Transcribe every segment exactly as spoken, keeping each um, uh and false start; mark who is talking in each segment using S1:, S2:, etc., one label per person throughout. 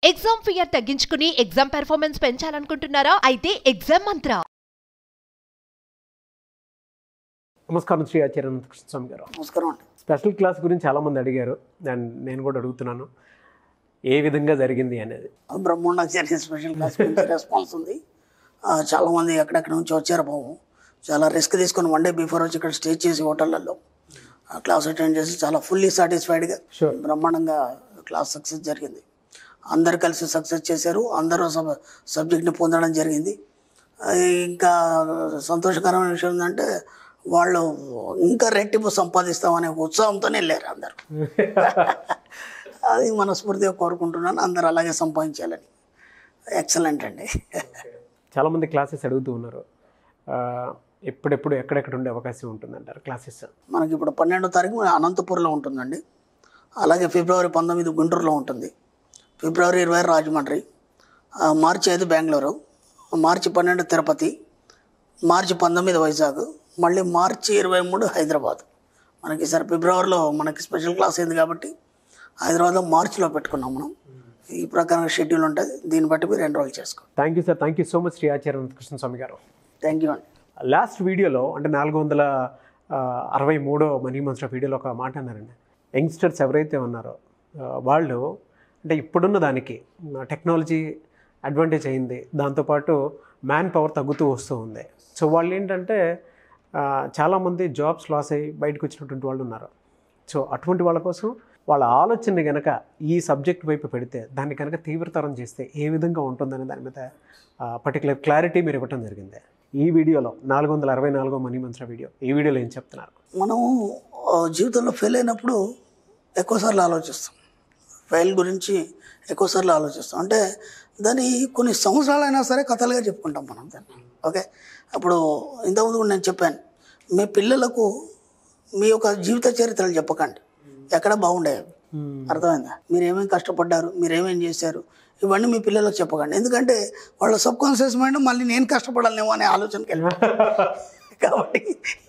S1: Exam fear తగ్గించుకుని exam performance పెంచాలనుకుంటున్నారా? అయితే ఎగ్జామ్ మంత్ర.
S2: నమస్కారం శ్రీ ఆచార్య అనంత కృష్ణ స్వామి గారు.
S3: నమస్కారం అండి.
S2: స్పెషల్ క్లాస్ గురించి చాలామంది అడిగారు, అండ్ నేను కూడా అడుగుతున్నాను, ఏ విధంగా జరిగింది అనేది.
S3: బ్రహ్మాండంగా జరిగిన స్పెషల్ క్లాస్ గురించి రెస్పాన్స్ ఉంది. చాలామంది ఎక్కడెక్కడ నుంచి వచ్చారు బాబు. చాలా రిస్క్ తీసుకొని వన్ డే బిఫోర్ వచ్చి ఇక్కడ స్టే చేసి హోటళ్ళల్లో క్లాస్ అటెండ్ చేసి చాలా ఫుల్లీ సాటిస్ఫైడ్గా బ్రహ్మాండంగా క్లాస్ సక్సెస్ జరిగింది. అందరు కలిసి సక్సెస్ చేశారు. అందరూ సబ్ సబ్జెక్ట్ని పొందడం జరిగింది. ఇంకా సంతోషకరమైన విషయం ఏంటంటే వాళ్ళు ఇంకా రెట్టింపు సంపాదిస్తామనే ఉత్సాహంతోనే వెళ్ళారు అందరు. అది మనస్ఫూర్తిగా కోరుకుంటున్నాను, అందరు అలాగే సంపాదించాలని. ఎక్సలెంట్ అండి.
S2: చాలామంది క్లాసెస్ అడుగుతూ ఉన్నారు, ఎప్పుడెప్పుడు ఎక్కడెక్కడ ఉండే అవకాశం ఉంటుందంటారు క్లాసెస్?
S3: మనకి ఇప్పుడు పన్నెండో తారీఖు అనంతపూర్లో ఉంటుందండి. అలాగే ఫిబ్రవరి పంతొమ్మిది గుంటూరులో ఉంటుంది. ఫిబ్రవరి ఇరవై రాజమండ్రి, మార్చి ఐదు బెంగళూరు, మార్చి పన్నెండు తిరుపతి, మార్చి పంతొమ్మిది వైజాగ్, మళ్ళీ మార్చి ఇరవై మూడు హైదరాబాద్. మనకి ఈసారి ఫిబ్రవరిలో మనకి స్పెషల్ క్లాస్ అయింది కాబట్టి హైదరాబాద్లో మార్చిలో పెట్టుకున్నాం మనం. ఈ ప్రకారం షెడ్యూల్ ఉంటుంది, దీన్ని బట్టి మీరు ఎన్రోల్ చేసుకోండి.
S2: Thank you sir. Thank you so much Shri Acharya Anantha Krishna Swami garu.
S3: Thank you అండి.
S2: లాస్ట్ వీడియోలో అంటే నాలుగు వందల అరవై మూడో మనీ మంత్ర వీడియోలో ఒక మాట అన్నారండి. యంగ్స్టర్స్ ఎవరైతే ఉన్నారో వాళ్ళు అంటే ఇప్పుడున్న దానికి టెక్నాలజీ అడ్వాంటేజ్ అయింది, దాంతోపాటు మ్యాన్ పవర్ తగ్గుతూ వస్తూ ఉంది. సో వాళ్ళు ఏంటంటే చాలామంది జాబ్స్ లాస్ అయ్యి బయటకు వచ్చినటువంటి వాళ్ళు ఉన్నారు. సో అటువంటి వాళ్ళ కోసం వాళ్ళ ఆలోచనని కనుక ఈ సబ్జెక్ట్ వైపు పెడితే, దాన్ని కనుక తీవ్రతరం చేస్తే ఏ విధంగా ఉంటుందనే దాని మీద పర్టికులర్ క్లారిటీ మీరు ఇవ్వటం జరిగింది ఈ వీడియోలో. నాలుగు వందల అరవై నాలుగో మనీ మంత్ర వీడియో. ఈ వీడియోలో ఏం చెప్తున్నారు?
S3: మనము జీవితంలో ఫెయిల్ అయినప్పుడు ఎక్కువసార్లు ఆలోచిస్తాం. ఫెయిల్ గురించి ఎక్కువసార్లు ఆలోచిస్తాం. అంటే దాన్ని కొన్ని సంవత్సరాలైనా సరే కథలుగా చెప్పుకుంటాం మనం దాన్ని. ఓకే, అప్పుడు ఇంతకుముందు కూడా నేను చెప్పాను, మీ పిల్లలకు మీ యొక్క జీవిత చరిత్రలు చెప్పకండి, ఎక్కడ బాగుండేవి. అర్థమైందా? మీరేమేమి కష్టపడ్డారు, మీరేమేం చేశారు, ఇవన్నీ మీ పిల్లలకు చెప్పకండి. ఎందుకంటే వాళ్ళ సబ్ కాన్షియస్ మైండ్ మళ్ళీ నేను కష్టపడాలేమో అనే ఆలోచనకి వెళ్ళి కాబట్టి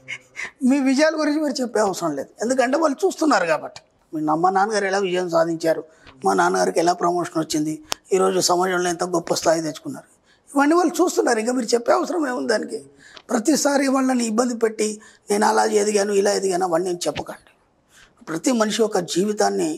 S3: మీ విజయాల గురించి మీరు చెప్పే అవసరం లేదు. ఎందుకంటే వాళ్ళు చూస్తున్నారు కాబట్టి. మీ అమ్మ నాన్నగారు ఎలా విజయం సాధించారు, మా నాన్నగారికి ఎలా ప్రమోషన్ వచ్చింది, ఈరోజు సమాజంలో ఎంత గొప్ప స్థాయి తెచ్చుకున్నారు, ఇవన్నీ వాళ్ళు చూస్తున్నారు. ఇంకా మీరు చెప్పే అవసరం ఏముంది దానికి? ప్రతిసారి వాళ్ళని ఇబ్బంది పెట్టి నేను అలా ఎదిగాను ఇలా ఎదిగాను అవన్నీ చెప్పకండి. ప్రతి మనిషి యొక్క జీవితాన్ని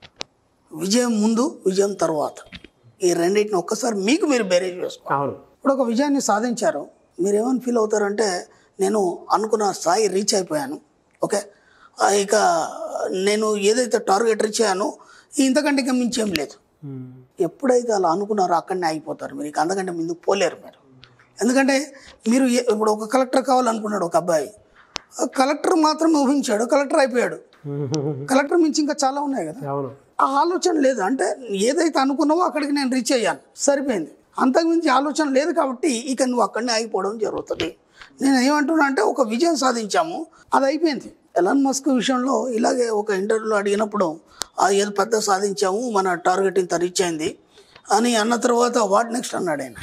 S3: విజయం ముందు విజయం తర్వాత ఈ రెండింటిని ఒక్కసారి మీకు మీరు బేరేజ్ వేసుకోవాలి. ఇప్పుడు ఒక విజయాన్ని సాధించారు, మీరేమని ఫీల్ అవుతారంటే నేను అనుకున్న స్థాయి రీచ్ అయిపోయాను, ఓకే, ఇక నేను ఏదైతే టార్గెట్ రీచ్ అయ్యానో ఇంతకంటే ఇంకా మించేం లేదు. ఎప్పుడైతే అలా అనుకున్నారో అక్కడనే ఆగిపోతారు. మీరు ఇక అంతకంటే ముందుకు పోలేరు మీరు. ఎందుకంటే మీరు ఇప్పుడు ఒక కలెక్టర్ కావాలనుకున్నాడు ఒక అబ్బాయి, కలెక్టర్ మాత్రం ఊహించాడు, కలెక్టర్ అయిపోయాడు. కలెక్టర్ మించి ఇంకా చాలా ఉన్నాయి కదా. ఆ ఆలోచన లేదు. అంటే ఏదైతే అనుకున్నావో అక్కడికి నేను రీచ్ అయ్యాను, సరిపోయింది. అంతకుమించి ఆలోచన లేదు కాబట్టి ఇక నువ్వు అక్కడనే ఆగిపోవడం జరుగుతుంది. నేను ఏమంటున్నా అంటే ఒక విజయం సాధించాము, అది అయిపోయింది. ఎలాన్ మస్క్ విషయంలో ఇలాగే ఒక ఇంటర్వ్యూలో అడిగినప్పుడు ఏదో పెద్ద సాధించాము, మన టార్గెట్ ఇంత రీచ్ అయింది అని అన్న తర్వాత వాట్ నెక్స్ట్ అన్నాడు ఆయన.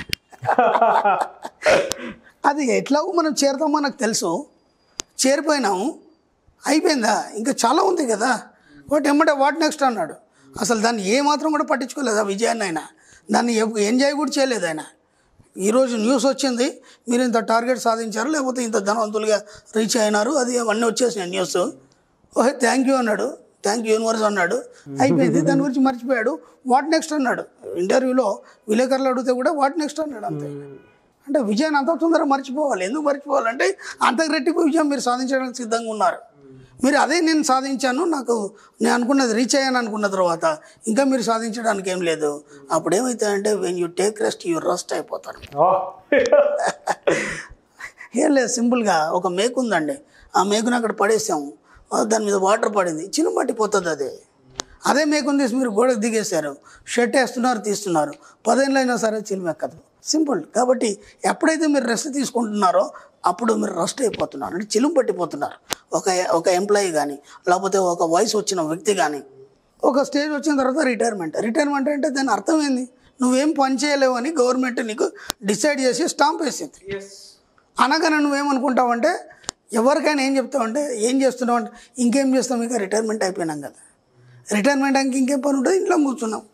S3: అది ఎట్లాగో మనం చేరుతామో నాకు తెలుసు, చేరిపోయినాము, అయిపోయిందా, ఇంకా చాలా ఉంది కదా, వాటి ఎమ్మటే వాట్ నెక్స్ట్ అన్నాడు. అసలు దాన్ని ఏమాత్రం కూడా పట్టించుకోలేదు ఆ విజయాన్ని. ఆయన దాన్ని ఎంజాయ్ కూడా చేయలేదు ఆయన. ఈరోజు న్యూస్ వచ్చింది, మీరు ఇంత టార్గెట్ సాధించారు, లేకపోతే ఇంత ధనవంతులుగా రీచ్ అయినారు, అది అవన్నీ వచ్చేసినాయి న్యూస్. ఓహే థ్యాంక్ యూ అన్నాడు, థ్యాంక్ యూ యూనివర్స్ అన్నాడు, అయిపోయింది. దాని గురించి మర్చిపోయాడు. వాట్ నెక్స్ట్ అన్నాడు. ఇంటర్వ్యూలో విలేకరులు అడిగితే కూడా వాట్ నెక్స్ట్ అన్నాడు. అంతే. అంటే విజయాన్ని అంత తొందరగా మర్చిపోవాలి. ఎందుకు మర్చిపోవాలంటే అంతకు రెట్టింపు విజయం మీరు సాధించడానికి సిద్ధంగా ఉన్నారు. మీరు అదే నేను సాధించాను, నాకు నేను అనుకున్నది రీచ్ అయ్యాను అనుకున్న తర్వాత ఇంకా మీరు సాధించడానికి ఏం లేదు. అప్పుడు ఏమవుతాయంటే when you take rest you rust అయిపోతారు. ఏం లేదు, సింపుల్గా ఒక మేకు ఉందండి, ఆ మేకుని అక్కడ పడేసాము, దాని మీద వాటర్ పడింది, చిన్న పట్టిపోతుంది. అదే అదే మేకుని తీసి మీరు గోడకు దిగేశారు, షర్ట్ వేస్తున్నారు, తీస్తున్నారు, పదేళ్ళు అయినా సరే చిలుమెక్కదు. సింపుల్. కాబట్టి ఎప్పుడైతే మీరు రెస్ట్ తీసుకుంటున్నారో అప్పుడు మీరు రెస్ట్ అయిపోతున్నారు, అంటే చిలుము పట్టిపోతున్నారు. ఒక ఒక ఎంప్లాయీ కానీ లేకపోతే ఒక వయసు వచ్చిన వ్యక్తి కానీ ఒక స్టేజ్ వచ్చిన తర్వాత రిటైర్మెంట్. రిటైర్మెంట్ అంటే దాని అర్థం ఏంది? నువ్వేం పని చేయలేవు అని గవర్నమెంట్ నీకు డిసైడ్ చేసి స్టాంప్ వేసింది. అనగానే నువ్వేమనుకుంటావంటే ఎవరికైనా ఏం చెప్తావంటే ఏం చేస్తున్నావు అంటే ఇంకేం చేస్తాం, ఇంకా రిటైర్మెంట్ అయిపోయినాం కదా, రిటైర్మెంట్ అంటే ఇంకేం పని ఉంటుంది, ఇంట్లో కూర్చున్నాం.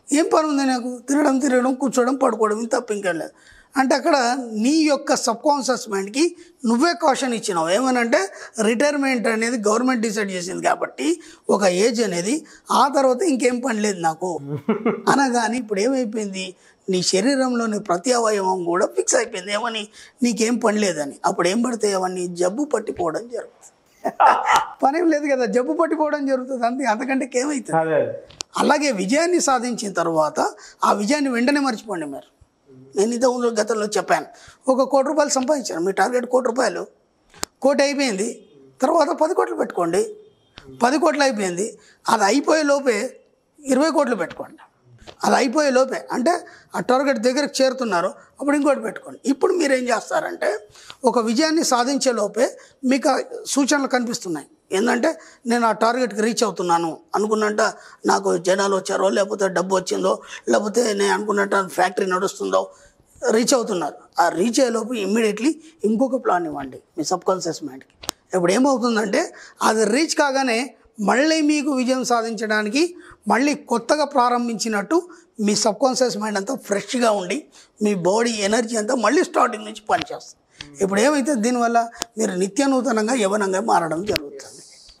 S3: ఏం పని ఉంది నాకు? తినడం తిరగడం కూర్చోవడం పడుకోవడం, ఇంత తప్ప ఇంకేం లేదు. అంటే అక్కడ నీ యొక్క సబ్ కాన్షియస్ మైండ్కి నువ్వే కాషన్ ఇచ్చినావు. ఏమనంటే రిటైర్మెంట్ అనేది గవర్నమెంట్ డిసైడ్ చేసింది కాబట్టి ఒక ఏజ్ అనేది, ఆ తర్వాత ఇంకేం పని లేదు నాకు అనగాని ఇప్పుడు ఏమైపోయింది, నీ శరీరంలోని ప్రతి అవయవం కూడా ఫిక్స్ అయిపోయింది ఏమని, నీకేం పని లేదని. అప్పుడు ఏం పడతాయి అవన్నీ? జబ్బు పట్టిపోవడం జరుగుతుంది. పనేం లేదు కదా, జబ్బు పట్టిపోవడం జరుగుతుంది అంతే, అంతకంటే ఏమవుతుంది. అలాగే విజయాన్ని సాధించిన తర్వాత ఆ విజయాన్ని వెంటనే మర్చిపోండి. మీరు నేను ఇంతకుముందు గతంలో చెప్పాను, ఒక కోటి రూపాయలు సంపాదించాను, మీ టార్గెట్ కోటి రూపాయలు, కోటి అయిపోయింది, తర్వాత పది కోట్లు పెట్టుకోండి. పది కోట్లు అయిపోయింది, అది అయిపోయే లోపే ఇరవై కోట్లు పెట్టుకోండి. అది అయిపోయే లోపే అంటే ఆ టార్గెట్ దగ్గరకు చేరుతున్నారు, అప్పుడు ఇంకోటి పెట్టుకోండి. ఇప్పుడు మీరు ఏం చేస్తారంటే ఒక విజయాన్ని సాధించే లోపే మీకు సూచనలు కనిపిస్తున్నాయి. ఏంటంటే నేను ఆ టార్గెట్కి రీచ్ అవుతున్నాను అనుకున్నట్ట, నాకు జనాలు వచ్చారో, లేకపోతే డబ్బు వచ్చిందో, లేకపోతే నేను అనుకున్నట్టు ఫ్యాక్టరీ నడుస్తుందో, రీచ్ అవుతున్నారు. ఆ రీచ్ అయ్యేలోపు ఇమ్మీడియట్లీ ఇంకొక ప్లాన్ ఇవ్వండి మీ సబ్ కాన్షియస్ మైండ్కి. ఇప్పుడు ఏమవుతుందంటే అది రీచ్ కాగానే మళ్ళీ మీకు విజయం సాధించడానికి మళ్ళీ కొత్తగా ప్రారంభించినట్టు మీ సబ్ కాన్షియస్ మైండ్ అంతా ఫ్రెష్గా ఉండి మీ బాడీ ఎనర్జీ అంతా మళ్ళీ స్టార్టింగ్ నుంచి పనిచేస్తుంది. ఇప్పుడు ఏమైతే దీనివల్ల మీరు నిత్య నూతనంగా యవనంగా మారడం జరుగుతుంది.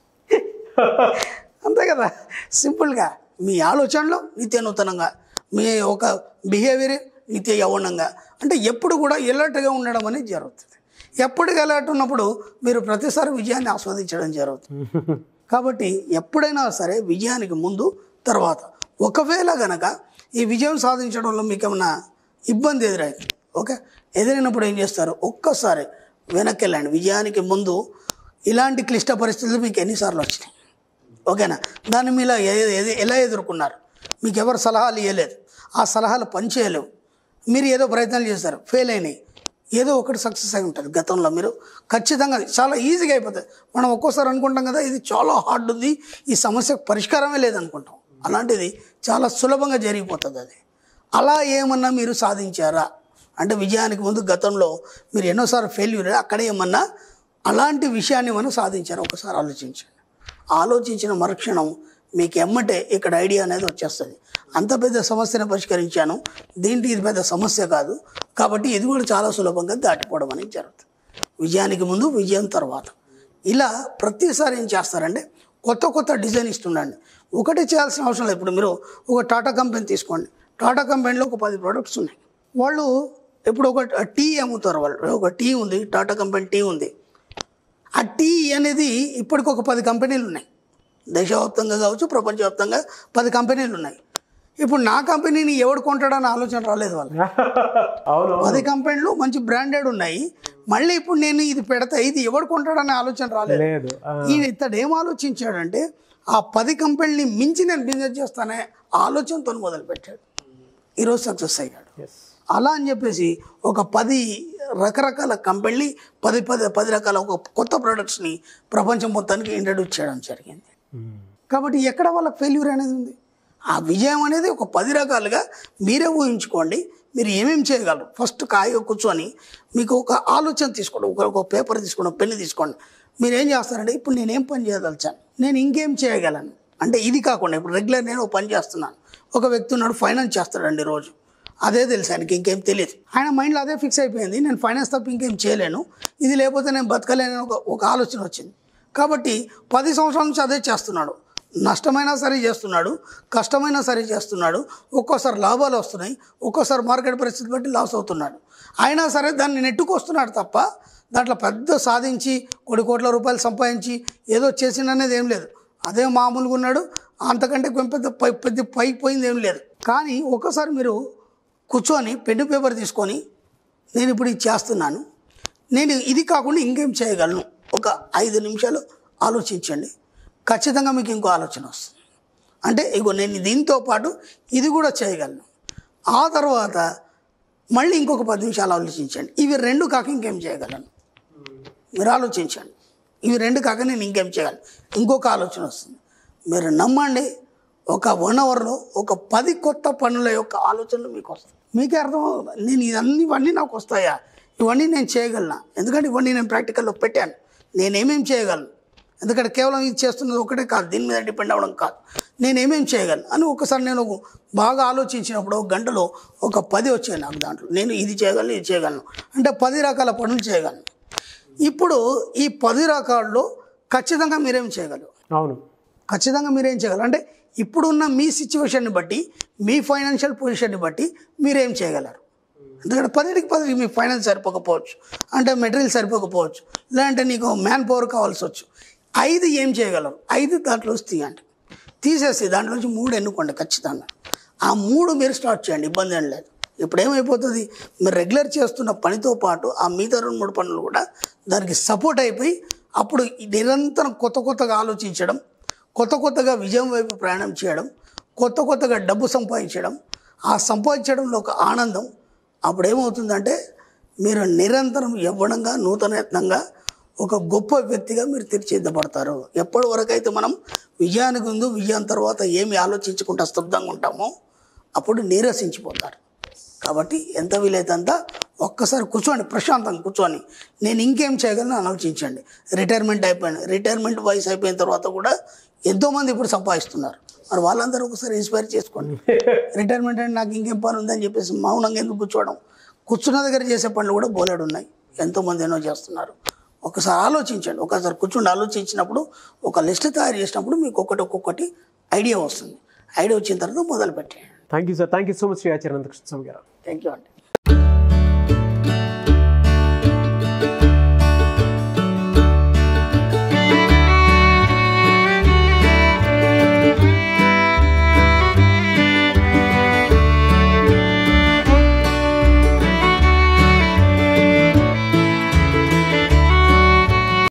S3: అంతే కదా, సింపుల్గా మీ ఆలోచనలో నిత్య నూతనంగా, మీ ఒక బిహేవియర్ నిత్య యవనంగా, అంటే ఎప్పుడు కూడా ఎలర్ట్గా ఉండడం అనేది జరుగుతుంది. ఎప్పటికి అలర్ట్ ఉన్నప్పుడు మీరు ప్రతిసారి విజయాన్ని ఆస్వాదించడం జరుగుతుంది. కాబట్టి ఎప్పుడైనా సరే విజయానికి ముందు తర్వాత, ఒకవేళ కనుక ఈ విజయం సాధించడంలో మీకు ఏమైనా ఇబ్బంది ఎదురైంది, ఓకే, ఎదురైనప్పుడు ఏం చేస్తారు, ఒక్కసారి వెనక్కి వెళ్ళండి. విజయానికి ముందు ఇలాంటి క్లిష్ట పరిస్థితులు మీకు ఎన్నిసార్లు వచ్చినాయి, ఓకేనా, దాన్ని మీలో ఎలా ఎదుర్కొన్నారు, మీకు ఎవరు సలహాలు ఇవ్వలేదు, ఆ సలహాలు పనిచేయలేవు, మీరు ఏదో ప్రయత్నాలు చేస్తారు, ఫెయిల్ అయినాయి, ఏదో ఒకటి సక్సెస్ అయి ఉంటుంది గతంలో. మీరు ఖచ్చితంగా చాలా ఈజీగా అయిపోతుంది. మనం ఒక్కోసారి అనుకుంటాం కదా ఇది చాలా హార్డ్ ఉంది, ఈ సమస్యకు పరిష్కారమే లేదనుకుంటాం, అలాంటిది చాలా సులభంగా జరిగిపోతుంది అది. అలా ఏమన్నా మీరు సాధించారా అంటే విజయానికి ముందు గతంలో మీరు ఎన్నోసార్లు ఫెయిల్యూర్, అక్కడ ఏమన్నా అలాంటి విషయాన్ని మనం సాధించారా ఒకసారి ఆలోచించండి. ఆలోచించిన మరుక్షణం మీకు ఎమ్మటే ఇక్కడ ఐడియా అనేది వచ్చేస్తుంది. అంత పెద్ద సమస్యను పరిష్కరించాను, దీంట్లో ఇది పెద్ద సమస్య కాదు, కాబట్టి ఇది కూడా చాలా సులభంగా దాటిపోవడం అనేది జరుగుతుంది. విజయానికి ముందు, విజయం తర్వాత, ఇలా ప్రతిసారి ఏం చేస్తారంటే కొత్త కొత్త డిజైన్ ఇస్తుండండి. ఒకటి చేయాల్సిన అవసరం లేదు. ఇప్పుడు మీరు ఒక టాటా కంపెనీ తీసుకోండి, టాటా కంపెనీలో ఒక పది ప్రోడక్ట్స్ ఉన్నాయి. వాళ్ళు ఇప్పుడు ఒక టీ అమ్ముతారు, వాళ్ళు ఒక టీ ఉంది, టాటా కంపెనీ టీ ఉంది. ఆ టీ అనేది ఇప్పటికి ఒక పది కంపెనీలు ఉన్నాయి, దేశవ్యాప్తంగా కావచ్చు, ప్రపంచవ్యాప్తంగా పది కంపెనీలు ఉన్నాయి. ఇప్పుడు నా కంపెనీని ఎవడు కొంటాడని ఆలోచన రాలేదు వాళ్ళు. పది కంపెనీలు మంచి బ్రాండెడ్ ఉన్నాయి, మళ్ళీ ఇప్పుడు నేను ఇది పెడతా, ఇది ఎవడు కొంటాడనే ఆలోచన రాలేదు. ఈయన ఇతడు ఏం ఆలోచించాడంటే ఆ పది కంపెనీని మించి నేను బిజినెస్ చేస్తానే ఆలోచనతో మొదలుపెట్టాడు, ఈరోజు సక్సెస్ అయ్యాడు. అలా అని చెప్పేసి ఒక పది రకరకాల కంపెనీ, పది పది పది రకాల ఒక కొత్త ప్రొడక్ట్స్ని ప్రపంచం మొత్తానికి ఇంట్రడ్యూస్ చేయడం జరిగింది. కాబట్టి ఎక్కడ వాళ్ళకి ఫెయిల్యూర్ అనేది ఉంది. ఆ విజయం అనేది ఒక పది రకాలుగా మీరే ఊహించుకోండి, మీరు ఏమేమి చేయగలరు. ఫస్ట్ కాయ కూర్చొని మీకు ఒక ఆలోచన తీసుకోండి, ఒక ఒక పేపర్ తీసుకోండి, ఒక పెన్ను తీసుకోండి. మీరు ఏం చేస్తారంటే ఇప్పుడు నేనేం పని చేయదలిచాను, నేను ఇంకేం చేయగలను అంటే ఇది కాకుండా ఇప్పుడు రెగ్యులర్ నేను ఒక పని చేస్తున్నాను. ఒక వ్యక్తి ఉన్నాడు ఫైనాన్స్ చేస్తాడండి రోజు, అదే తెలుసు ఆయనకి, ఇంకేం తెలియదు. ఆయన మైండ్లో అదే ఫిక్స్ అయిపోయింది, నేను ఫైనాన్స్ తప్ప ఇంకేం చేయలేను, ఇది లేకపోతే నేను బతకలేను ఒక ఒక ఆలోచన వచ్చింది. కాబట్టి పది సంవత్సరాల నుంచి అదే చేస్తున్నాడు, నష్టమైనా సరే చేస్తున్నాడు, కష్టమైనా సరే చేస్తున్నాడు, ఒక్కోసారి లాభాలు వస్తున్నాయి, ఒక్కోసారి మార్కెట్ పరిస్థితి బట్టి లాస్ అవుతున్నాడు. అయినా సరే దాన్ని నెట్టుకొస్తున్నాడు తప్ప దాంట్లో పెద్ద సాధించి కోటి కోట్ల రూపాయలు సంపాదించి ఏదో చేసిందనేది ఏం లేదు. అదే మామూలుగా ఉన్నాడు, అంతకంటే పెద్ద పై పెద్ద పైకి పోయింది ఏం లేదు. కానీ ఒక్కసారి మీరు కూర్చొని పెన్ను పేపర్ తీసుకొని నేను ఇప్పుడు ఇది చేస్తున్నాను, నేను ఇది కాకుండా ఇంకేం చేయగలను, ఒక ఐదు నిమిషాలు ఆలోచించండి, ఖచ్చితంగా మీకు ఇంకో ఆలోచన వస్తుంది. అంటే ఇగో నేను దీంతో పాటు ఇది కూడా చేయగలను. ఆ తర్వాత మళ్ళీ ఇంకొక పది నిమిషాలు ఆలోచించండి, ఇవి రెండు కాక ఇంకేం చేయగలను, మీరు ఆలోచించండి, ఇవి రెండు కాక నేను ఇంకేం చేయగలను, ఇంకొక ఆలోచన వస్తుంది. మీరు నమ్మండి, ఒక వన్ అవర్లో ఒక పది కొత్త పనుల యొక్క ఆలోచనలు మీకు వస్తాయి. మీకే అర్థం, నేను ఇవన్నీ ఇవన్నీ నాకు వస్తాయా, ఇవన్నీ నేను చేయగలనా, ఎందుకంటే ఇవన్నీ నేను ప్రాక్టికల్లో పెట్టాను, నేనేమేం చేయగలను, ఎందుకంటే కేవలం ఇది చేస్తున్నది ఒకటే కాదు, దీని మీద డిపెండ్ అవ్వడం కాదు, నేను ఏమేమి చేయగలను అని ఒకసారి నేను బాగా ఆలోచించినప్పుడు ఒక గంటలో ఒక పది వచ్చాయి నాకు దాంట్లో. నేను ఇది చేయగలను ఇది చేయగలను అంటే పది రకాల పనులు చేయగలను. ఇప్పుడు ఈ పది రకాల్లో ఖచ్చితంగా మీరేం చేయగలరు?
S2: అవును,
S3: ఖచ్చితంగా మీరేం చేయగలరు అంటే ఇప్పుడున్న మీ సిచ్యువేషన్ని బట్టి, మీ ఫైనాన్షియల్ పొజిషన్ని బట్టి మీరేం చేయగలరు. ఎందుకంటే పదిటికి పదికి మీ ఫైనాన్స్ సరిపోకపోవచ్చు, అంటే మెటీరియల్ సరిపోకపోవచ్చు, లేదంటే నీకు మ్యాన్ పవర్ కావాల్సి వచ్చు. ఐదు ఏం చేయగలరు, ఐదు దాంట్లో తీయండి, తీసేసి దాంట్లో నుంచి మూడు ఎన్నుకోండి ఖచ్చితంగా. ఆ మూడు మీరు స్టార్ట్ చేయండి, ఇబ్బంది ఏం లేదు. ఇప్పుడు ఏమైపోతుంది, మీరు రెగ్యులర్ చేస్తున్న పనితో పాటు ఆ మిగతా రెండు మూడు పనులు కూడా దానికి సపోర్ట్ అయిపోయి అప్పుడు నిరంతరం కొత్త కొత్తగా ఆలోచించడం, కొత్త కొత్తగా విజయం వైపు ప్రయాణం చేయడం, కొత్త కొత్తగా డబ్బు సంపాదించడం, ఆ సంపాదించడంలో ఒక ఆనందం. అప్పుడు ఏమవుతుందంటే మీరు నిరంతరం యవ్వనంగా నూతనయత్నంగా ఒక గొప్ప వ్యక్తిగా మీరు తీర్చిదిద్దబడతారు. ఎప్పటి వరకు అయితే మనం విజయానికి ముందు విజయం తర్వాత ఏమి ఆలోచించుకుంటా స్తబ్దంగా ఉంటామో అప్పుడు నీరసించిపోతారు. కాబట్టి ఎంత వీలైతే అంత ఒక్కసారి కూర్చోండి, ప్రశాంతంగా కూర్చొని నేను ఇంకేం చేయగలను ఆలోచించండి. రిటైర్మెంట్ అయిపోయింది, రిటైర్మెంట్ వయసు అయిపోయిన తర్వాత కూడా ఎంతోమంది ఇప్పుడు సంపాదిస్తున్నారు. మరి వాళ్ళందరూ ఒకసారి ఇన్స్పైర్ చేసుకోండి. రిటైర్మెంట్ అంటే నాకు ఇంకేం పని ఉందని చెప్పేసి మౌనంగా ఎందుకు కూర్చోవడం? కూర్చున్న దగ్గర చేసే పనులు కూడా బోలెడు ఉన్నాయి, ఎంతోమంది ఎన్నో చేస్తున్నారు. ఒకసారి ఆలోచించండి, ఒకసారి కూర్చుండి ఆలోచించినప్పుడు ఒక లిస్ట్ తయారు చేసినప్పుడు మీకు ఒక్కొక్కటి ఒక్కొక్కటి ఐడియా వస్తుంది. ఐడియా వచ్చిన తర్వాత మొదలు పెట్టండి.
S2: Thank you sir, thank you so much Shri Acharya Anantha Krishna Swami garu.
S3: Thank you అండి.